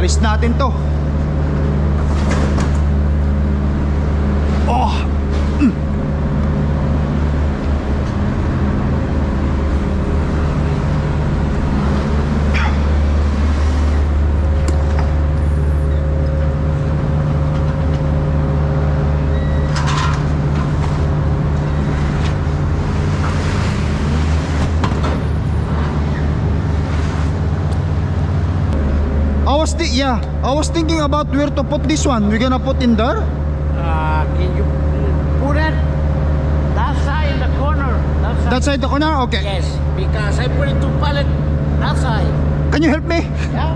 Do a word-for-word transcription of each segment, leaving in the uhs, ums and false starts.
Alis natin to. Oh. Mm. I was th yeah, I was thinking about where to put this one. We're gonna put in there. Uh, can you put it that side in the corner? That side. That side the corner? Okay. Yes, because I put it to pallet that side. Can you help me? Yeah.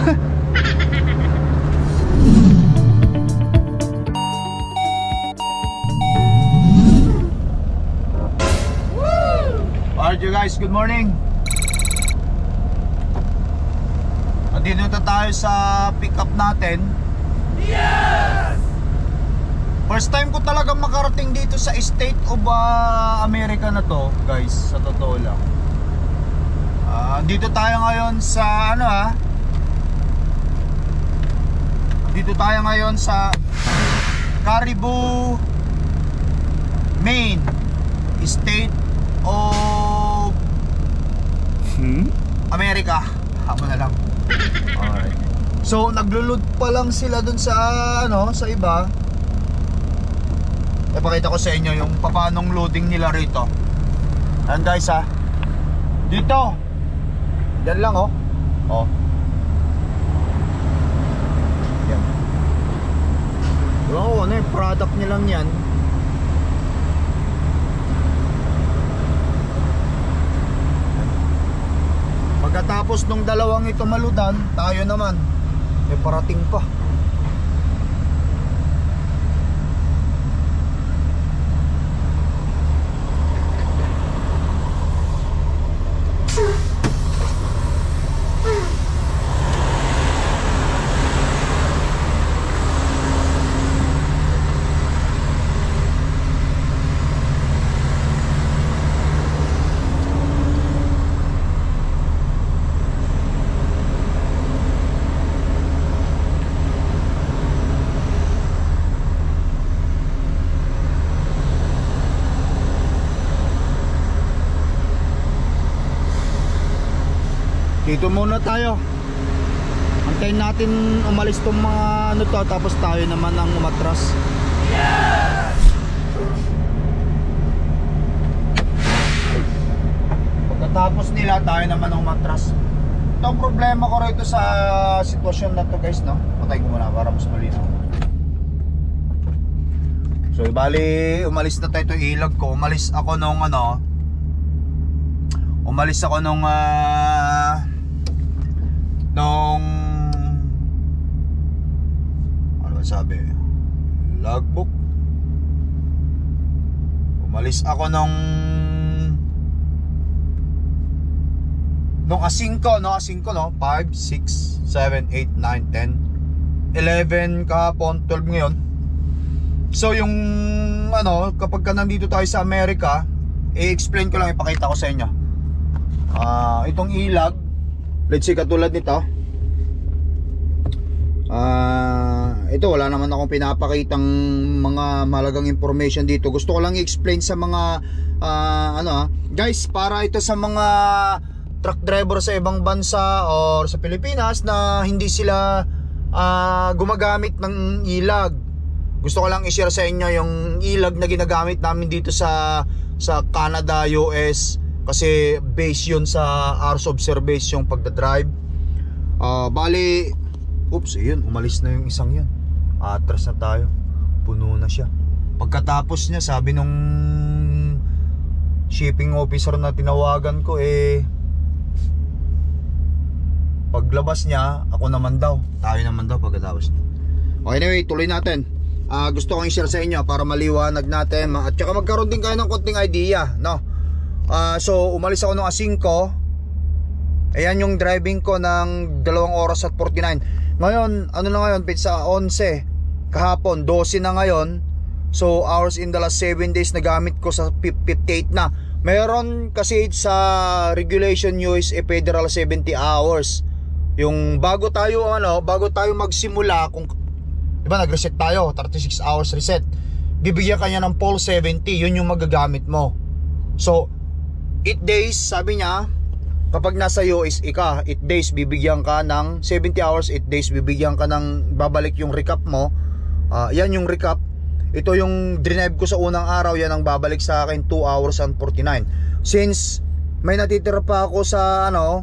Alright you guys, good morning. Dito na tayo sa pick up natin. Yes! First time ko talaga makarating dito sa State of uh, America na to, guys, sa totoo lang. uh, Dito tayo ngayon sa ano ha Dito tayo ngayon sa Caribou, Maine, State of hmm? America. Hamo na lang. Alright. So naglulod pa lang sila dun sa ano, sa iba. Ipakita ko sa inyo yung papanong loading nila rito. Ayan guys ha. Dito. Yan lang oh. Oh. Yan. Diba ko ano yung product nilang yan. Pagkatapos nung dalawang ito maludan, tayo naman may parating pa. Dito muna tayo. Antayin natin umalis tong mga ano to, tapos tayo naman ang umatras. Yes! Pagkatapos nila, tayo naman ang umatras. Ito ang problema ko rito sa sitwasyon na to guys, no? Patayin ko muna para mas malinaw. So bali, umalis na tayo. Ito ilag ko. Umalis ako nung ano Umalis ako nung uh, nung ano ba sabi? Logbook. Umalis ako nung nung asingko, no? Asingko, no? five, six, seven, eight, nine, ten, eleven kahapon, twelve ngayon. So yung ano, kapag ka nandito tayo sa Amerika, i-explain ko lang, ipakita ko sa inyo. Uh, itong ilag, let's say katulad nito, uh, ito wala naman akong pinapakitang mga malagang information dito. Gusto ko lang i-explain sa mga uh, ano guys, para ito sa mga truck driver sa ibang bansa or sa Pilipinas na hindi sila uh, gumagamit ng ilag. Gusto ko lang i-share sa inyo yung ilag na ginagamit namin dito sa sa Canada, U S, kasi base yun sa hours of service yung pagdadrive. uh, Bali, oops, yun, umalis na yung isang yun. Atras na tayo, puno na siya. Pagkatapos niya, sabi nung shipping officer na tinawagan ko, eh paglabas niya, ako naman daw, tayo naman daw pagkatapos niya. Okay, anyway, tuloy natin. uh, Gusto kong i-share sa inyo para maliwanag natin, at saka magkaroon din kayo ng konting idea, no? Uh, so umalis ako ng asingko. Ayan yung driving ko ng dalawang oras at forty-nine. Ngayon, ano na ngayon, pizza eleven. Kahapon, twelve na ngayon. So hours in the last seven days na gamit ko sa fifty-eight na. Meron kasi sa regulation U S A Federal seventy hours Yung bago tayo ano, bago tayo magsimula, kung diba nag-reset tayo, thirty-six hours reset, bibigyan kanya ng Pole seventy, yun yung magagamit mo. So eight days, sabi niya, kapag nasa U S A ka, eight days bibigyan ka ng seventy hours, eight days bibigyan ka ng babalik yung recap mo. Uh, yan yung recap. Ito yung drive ko sa unang araw, yan ang babalik sa akin two hours and forty-nine. Since may natitira pa ako sa ano,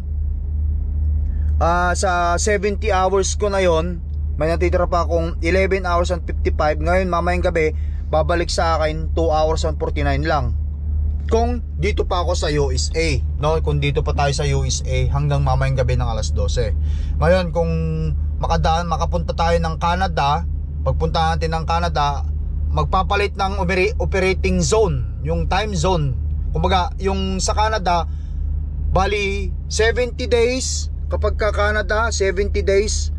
uh, sa seventy hours ko na yon, may natitira pa akong eleven hours and fifty-five. Ngayon mamayang gabi babalik sa akin two hours and forty-nine lang. Kung dito pa ako sa U S A, no? Kung dito pa tayo sa U S A hanggang mamayang gabi ng alas dose. Ngayon kung makadaan, makapunta tayo ng Canada, pagpunta natin ng Canada, magpapalit ng operating zone, yung time zone. Kumbaga, yung sa Canada, bali seventy days, kapag ka Canada, seventy days,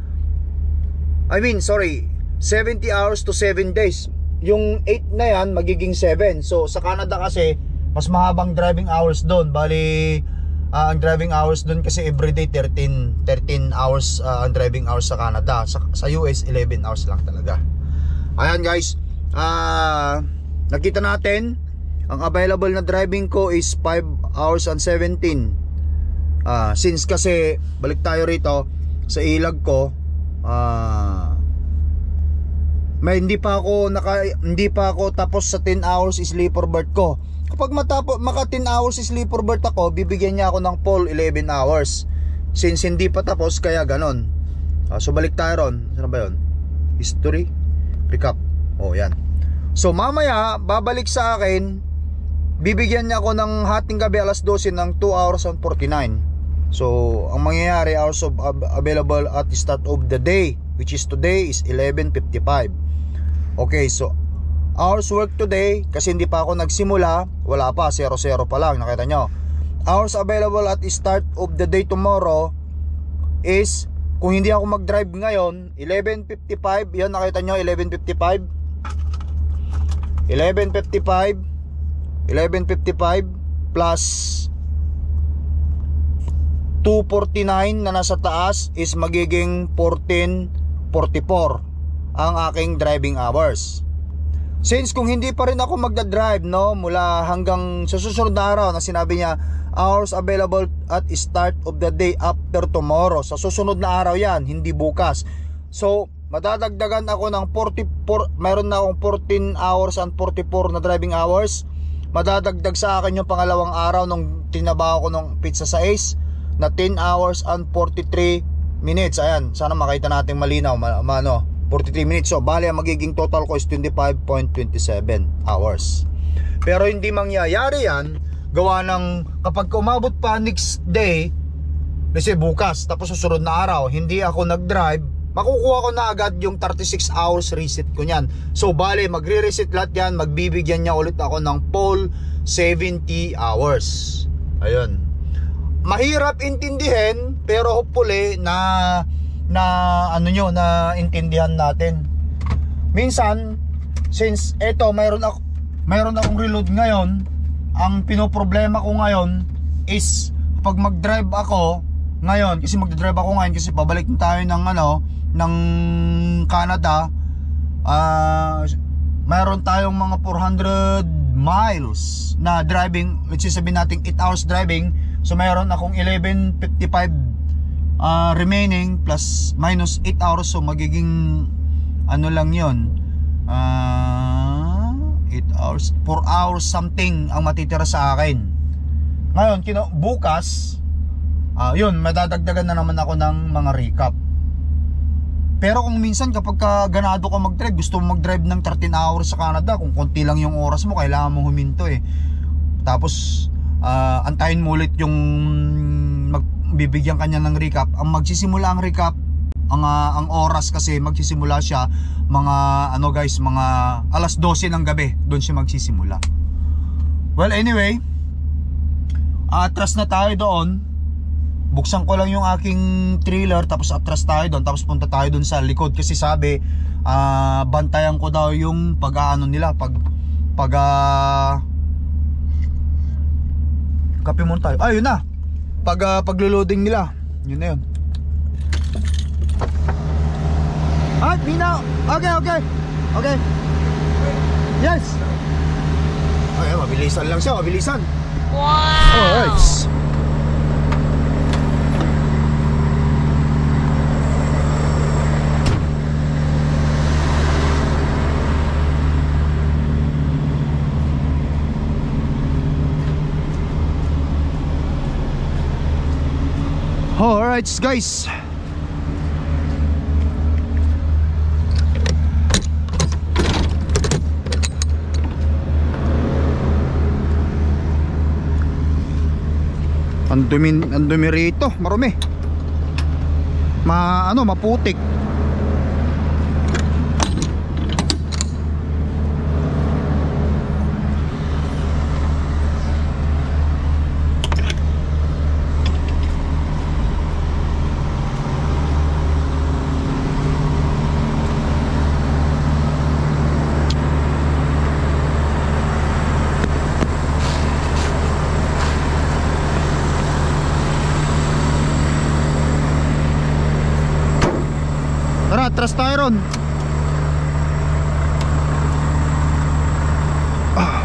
I mean, sorry, seventy hours to seven days. Yung eight na yan, magiging seven. So, sa Canada kasi, mas mahabang driving hours doon. Bali, uh, ang driving hours doon kasi everyday thirteen, thirteen hours uh, ang driving hours sa Canada. Sa, sa U S, eleven hours lang talaga. Ayan guys, uh, nakita natin, ang available na driving ko is five hours and seventeen. Uh, since kasi, balik tayo rito, sa ilag ko, uh, may hindi pa ako naka, hindi pa ako tapos sa ten hours sleeper berth ko. Kapag matapos maka ten hours sleeper berth ako, bibigyan niya ako ng pole eleven hours. Since hindi pa tapos, kaya ganon. Uh, so balik tayo ron. Saan ba yun? History, recap. Oh yan. So mamaya babalik sa akin, bibigyan niya ako ng hating gabi alas dose ng two hours and forty-nine. So ang mangyayari, hours of available at the start of the day, which is today, is eleven fifty-five. Okay, so hours work today, kasi hindi pa ako nagsimula, wala pa, zero zero pa lang, nakita nyo. Hours available at the start of the day tomorrow is, kung hindi ako mag-drive ngayon, eleven fifty-five. Yan, nakita nyo, eleven fifty-five eleven fifty-five eleven fifty-five plus two forty-nine na nasa taas is magiging fourteen forty-four ang aking driving hours. Since kung hindi pa rin ako magdadrive, no, mula hanggang sa susunod na araw na sinabi niya, hours available at start of the day after tomorrow, sa susunod na araw yan, hindi bukas. So madadagdagan ako ng forty-four, mayroon na akong fourteen hours and forty-four na driving hours. Madadagdag sa akin yung pangalawang araw nung tinabaho ko ng pizza sa Ace na ten hours and forty-three minutes. Ayan, sana makita natin malinaw, ma, ma, ano, forty-three minutes. So bali ang magiging total ko is twenty-five point two seven hours. Pero hindi mangyayari yan gawa ng kapag umabot pa next day, kasi bukas, tapos susunod na araw, hindi ako nag-drive, makukuha ko na agad yung thirty-six hours reset ko nyan. So bali magre-reset lahat yan, magbibigyan niya ulit ako ng pole seventy hours. Ayun, mahirap intindihin, pero hopefully na na ano nyo, na intindihan natin. Minsan, since eto mayroon ako mayroon akong reload ngayon, ang pinoproblema ko ngayon is pag mag-drive ako ngayon, kasi mag-drive ako ngayon kasi pabalik na tayo ng ano, ng Canada. Uh, mayroon tayong mga four hundred miles na driving, let's say sabihin natin eight hours driving. So mayroon akong eleven fifty-five uh, remaining plus minus eight hours, so magiging ano lang yun, uh, eight hours, four hours something ang matitira sa akin. Ngayon, kino, bukas uh, yun, madadagdagan na naman ako ng mga recap. Pero kung minsan kapag ka ganado ka mag-drive, gusto mo mag-drive ng thirteen hours sa Canada, kung konti lang yung oras mo, kailangan mo huminto eh. Tapos uh, antayin mo ulit yung magbibigyan kanya ng recap. Ang magsisimula ang recap, ang, uh, ang oras kasi magsisimula siya mga ano guys, mga alas dose ng gabi, doon siya magsisimula. Well anyway, atras na tayo doon. Buksan ko lang yung aking trailer, tapos atras tayo doon, tapos punta tayo doon sa likod kasi sabi uh, bantayan ko daw yung pag-aano nila, pag pag uh, kape muna tayo. Ayun na, pag uh, paglo-loading nila, yun na yun. Ah, Pino. Okay, okay. Okay. Yes. Ay, mabilisan lang siya, mabilisan. Wow! Alright. Alright guys. Ang dumi, ang dumi rito, marumi. Ma ano, maputik. Tara, atras tayo ron. Ah.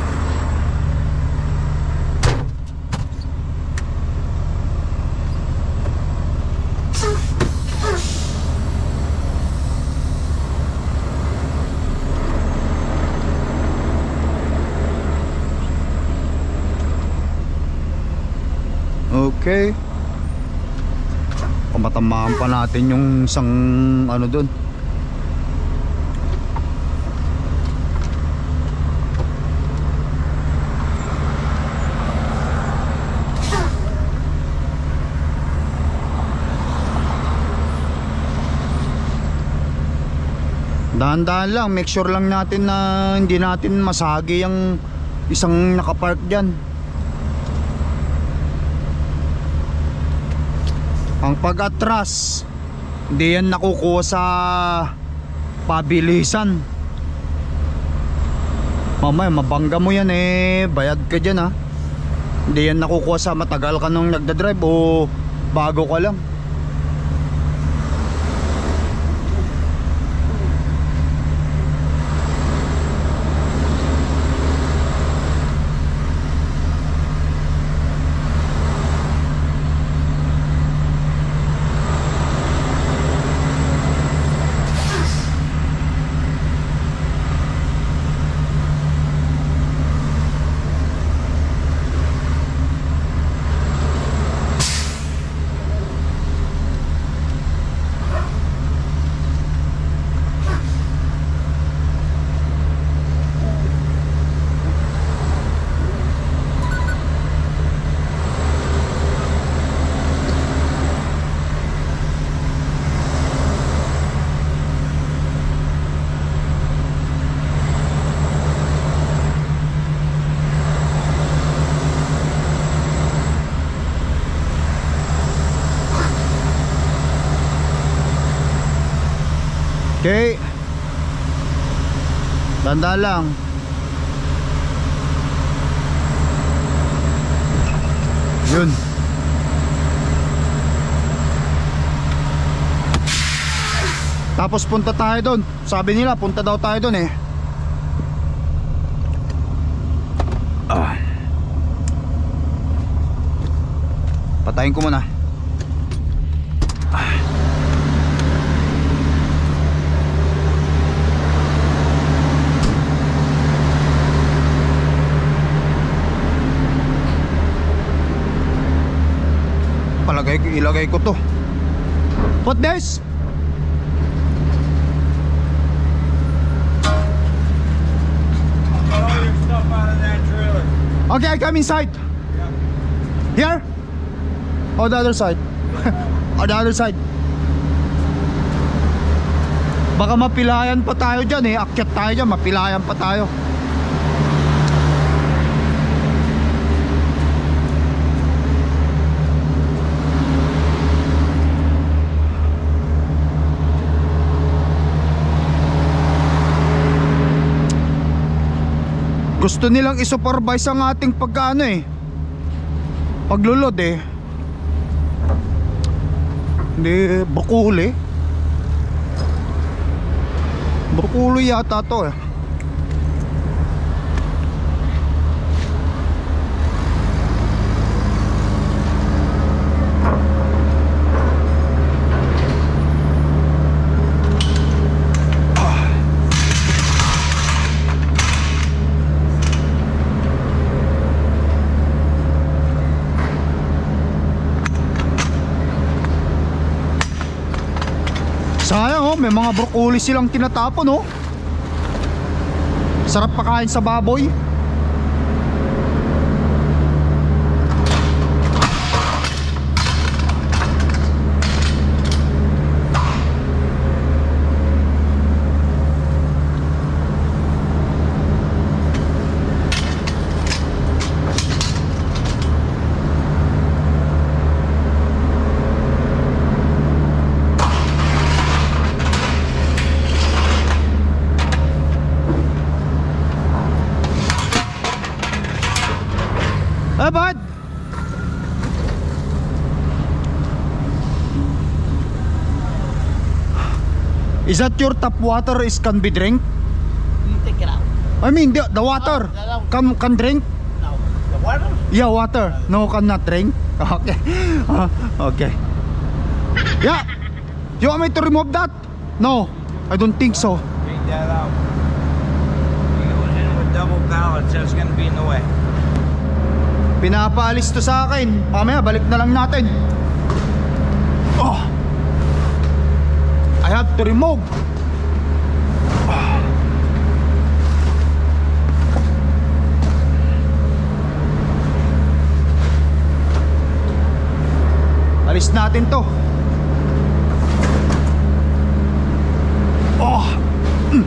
Okay. Matamaan pa natin yung isang ano dun. Dahan-dahan lang, make sure lang natin na hindi natin masagi yung isang nakapark dyan. Ang pag-atras, hindi yan nakukuha sa pabilisan. Mamaya mabangga mo yan eh, bayad ka dyan ha. Hindi yan nakukuha sa matagal ka nung nagdadrive o bago ka lang. Okay. Tanda lang. Yun. Tapos punta tayo doon. Sabi nila punta daw tayo doon eh. Ah. Patayin ko muna. Ah. Palagay ko, ilagay ko to. Put this. All your stuff out of that trailer. Okay, I come inside. Here? Or the other side? Or the other side? Baka mapilayan pa tayo dyan eh. Akyat tayo dyan, mapilayan pa tayo. Gusto nilang isupervise ang ating pagkaano eh, paglulod eh. Hindi bakul eh. Broccoli yata to eh. Sayang oh, may mga broccoli silang tinatapon oh. Sarap pakain sa baboy. Eh, bud! Is that your tap water is can be drink? You take it out. I mean the, the water can, can drink? No. The water? Yeah, water. No, cannot drink. Okay. Uh, okay. Yeah. You want me to remove that? No, I don't think so. Take that out. You go in with double pallets, that's gonna be in the way. Pinapaalis to sa akin. Mamaya balik na lang natin. Oh. I have to remove. Oh. Alis natin to. Oh. Mm.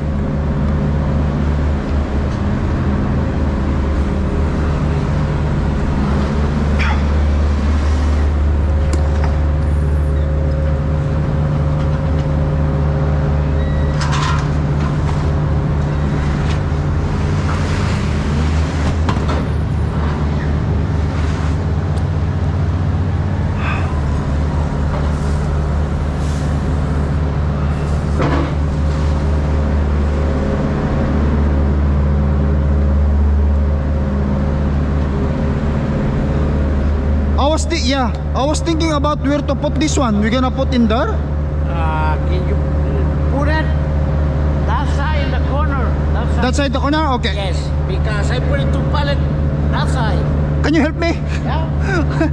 I was thi- yeah, I was thinking about where to put this one. We're gonna put in there? Uh, can you put it that side in the corner? That side. That side the corner? Okay. Yes, because I put it to pallet that side. Can you help me? Yeah.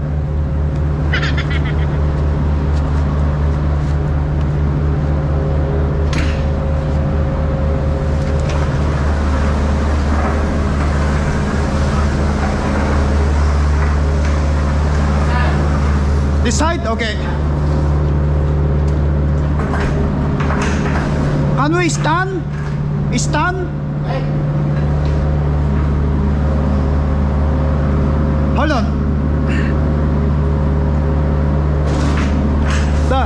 This side? Okay. Can we stand? Stand? Hey. Hold on. There.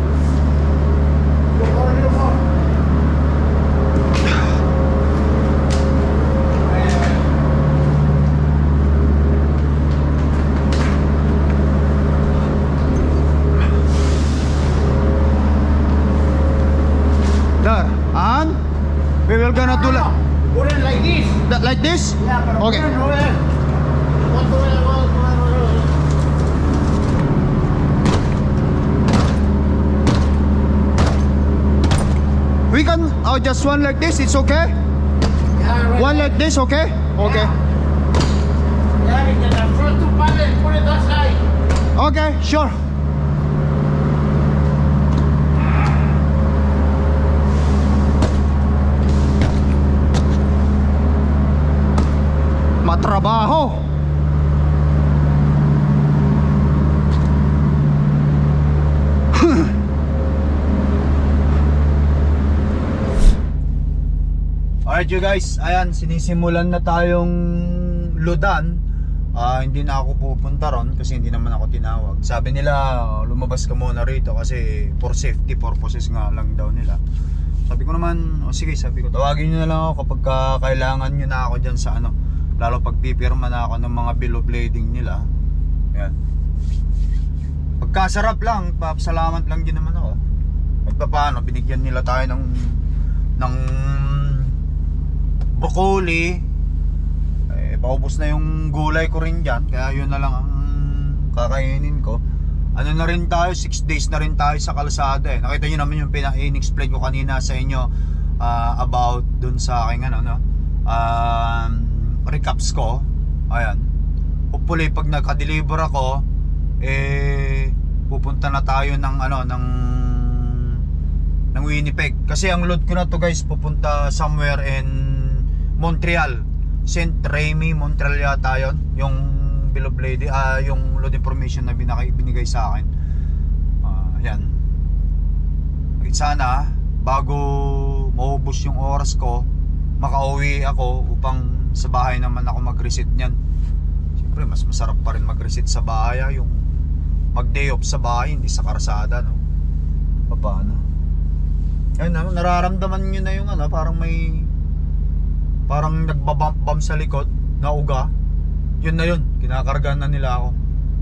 There. And we will gonna do like, Put it like this. that, like this? Yeah, pero Okay. put it over there. One, two, one, one, one, one, one. We can oh just one like this, it's okay? Yeah, right. One like this, okay? Okay. Yeah, because the first two pallets, put it that side. Okay, sure. Matrabaho. Alright you guys, ayan, sinisimulan na tayong ludan. Ah, hindi na ako pupunta ron kasi hindi naman ako tinawag. Sabi nila lumabas ka muna rito kasi for safety purposes nga lang daw nila. Sabi ko naman, o oh, sige, sabi ko tawagin nyo na lang ako kapag ka kailangan nyo na ako dyan sa ano, lalo pag pipirma na ako ng mga bill of lading nila. Ayan. Pagkasarap lang, papasalamat lang din naman ako. At paano, binigyan nila tayo ng ng broccoli. Eh, paubos na yung gulay ko rin dyan, kaya yun na lang ang kakainin ko. Ano na rin tayo, six days na rin tayo sa kalsada eh. Nakita nyo naman yung pina-explain ko kanina sa inyo uh, about dun sa aking ano, no? Uh, recaps ko. Ayan. Hopefully pag naka-deliver ako, eh pupunta na tayo ng ano, ng ng Winnipeg. Kasi ang load ko na to guys, pupunta somewhere in Montreal. Saint Remy, Montreal yata yun. Yung bill of lading, ah, yung load information na binaka, binigay sa akin. Ah, yan. Sana bago maubos yung oras ko, makauwi ako upang sa bahay naman ako mag-reset niyan. Siyempre mas masarap pa rin mag-reset sa bahay, ah, yung mag-day off sa bahay, hindi sa karsada, no? Paano? Ayun, ano, nararamdaman nyo na yung ano, parang may parang nagbabump-bump sa likod na uga. Yun na yun, kinakargaan na nila ako.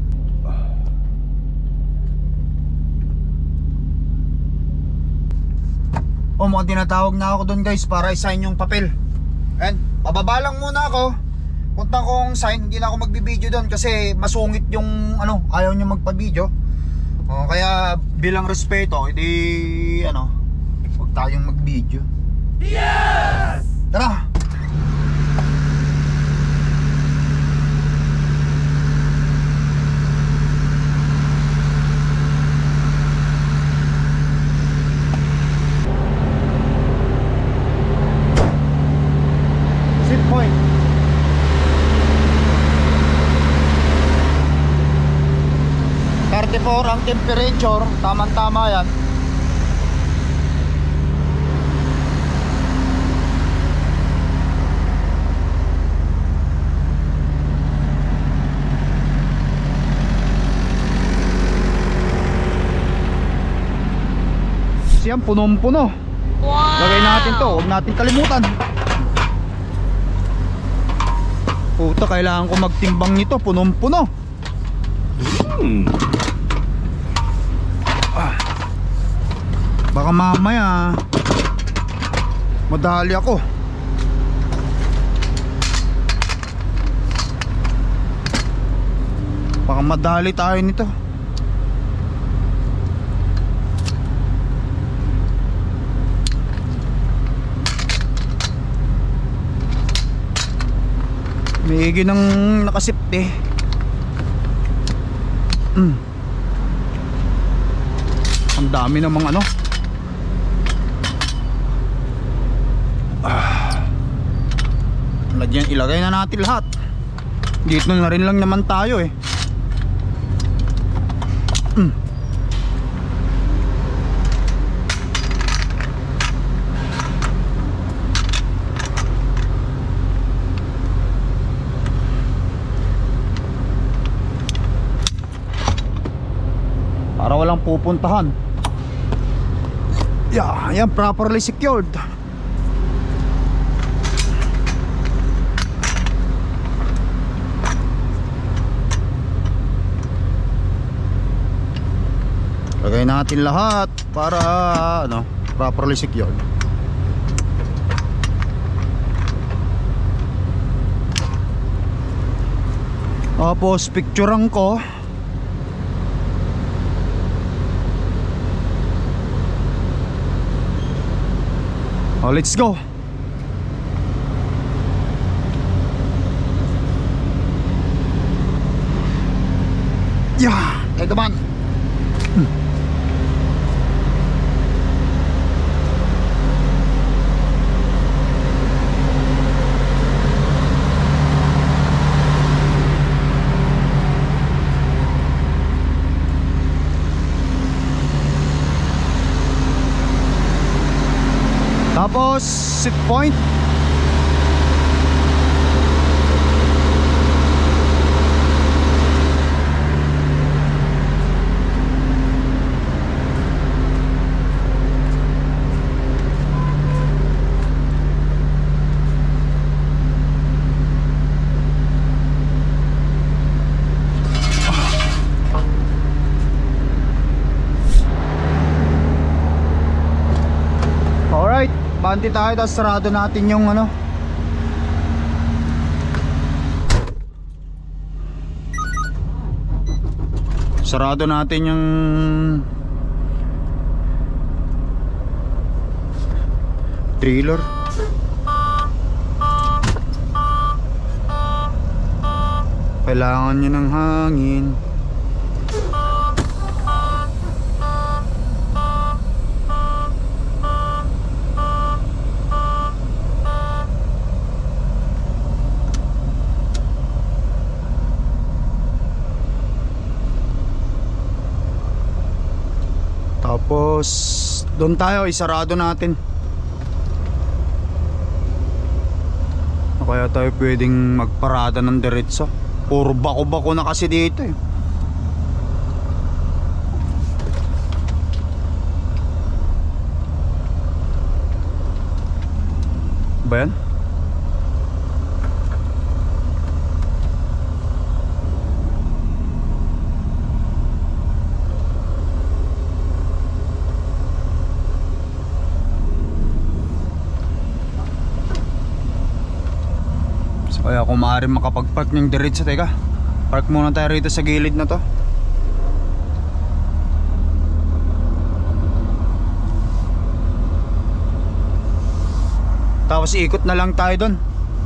O, mukhang tinatawag na ako doon guys para i-sign yung papel. Ayan, pababa lang muna ako. Punta kong sign, hindi na ako magbibideo doon kasi masungit yung ano, ayaw niya magpa-video. O, kaya bilang respeto, hindi ano, huwag tayong mag-video. Yes! Tara! Sit point. thirty-four ang temperature, tamang-tama yan. Yan, punong-puno. Wow! Lagay natin to, huwag natin kalimutan. Puta, kailangan ko magtimbang nito, punong-puno. Hmm. Ah. Baka mamaya madali ako. Baka madali tayo nito. Maigi ng nakasipte. Mm. Ang dami ng mga ano. Ah. Lagyan, ilagay na natin lahat. Dito na rin lang naman tayo eh. Mm. Para walang pupuntahan. Yeah, yan, properly secured. Lagay natin lahat para ano, properly secured. Tapos picturean ko. Oh, let's go. Yeah, hey, come on. Hmm. Tapos sit point. All right. Bante tayo, tapos sarado natin yung ano. Sarado natin yung trailer. Kailangan niya ng hangin. Tapos doon tayo, isarado natin. Kaya tayo pwedeng magparada ng diretso. Puro bako-bako na kasi dito eh. Ba yan? Kaya kung maaaring makapag-park ng diretso, teka, park muna tayo rito sa gilid na to. Tapos ikot na lang tayo doon.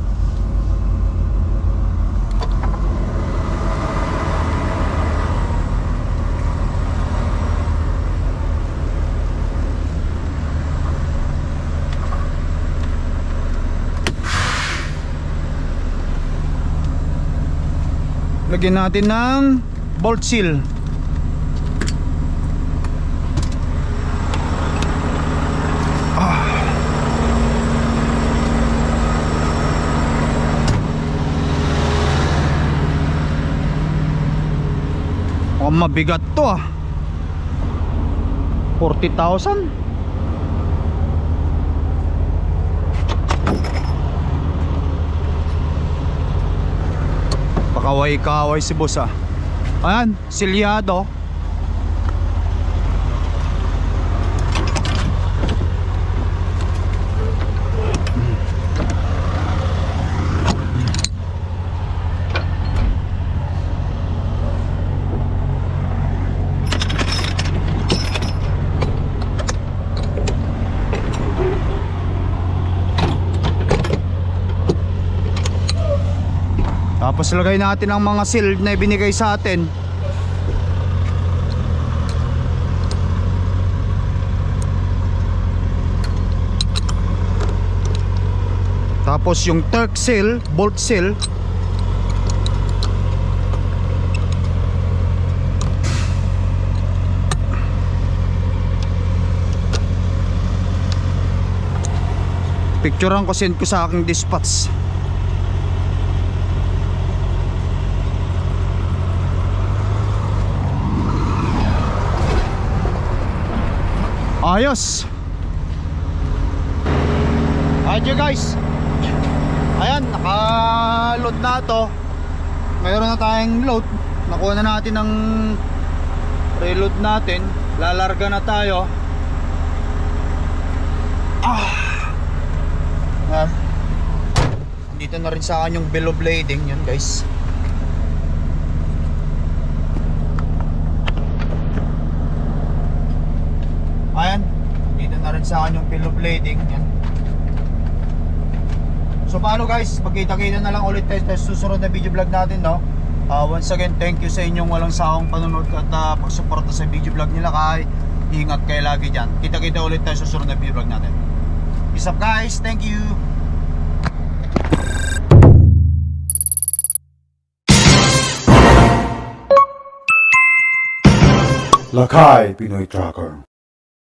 Lagyan natin ng bolt seal. Ah. Oh, mabigat to ah. forty thousand. Kaway-kaway si boss ah. Ayan, silyado. Tapos lagay natin ang mga seal na ibinigay sa atin. Tapos yung Turk seal, bolt seal. Picturean ko, send ko sa aking dispatch. Ayos. Ayun guys. Ayan, naka-load na to. Mayroon na tayong load. Nakuha na natin ng reload natin. Lalarga na tayo. Ah. Ayan. Dito na rin sa akin yung below blading. Yan guys. Ayan, dito na rin sa akin yung pillow blading. Yan. So paano guys, magkita-kita na lang ulit tayo sa susunod na video vlog natin, no? uh, Once again, thank you sa inyong walang sawang panonood at uh, pagsuporta sa video vlog nila. Kay ingat kayo lagi dyan. Kita-kita ulit tayo sa susunod na video vlog natin. Peace up guys, thank you. Lakay Pinoy Tracker.